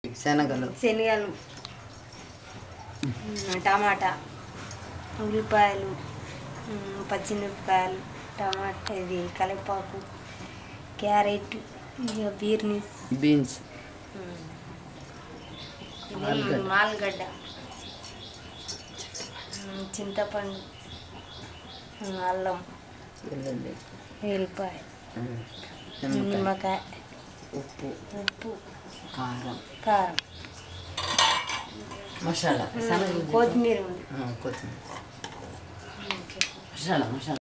శనగలు టమాటా ఉల్లిపాయలు పచ్చిమిరపకాయలు టమాటా ఇది కరివేపాకు క్యారెట్ బీన్స్ ఆలుగడ్డ చింతపండు అల్లం వెల్లిపాయ నిమ్మకాయ ఉప్పు కారం మసాలా కొత్తిమీర మసాలా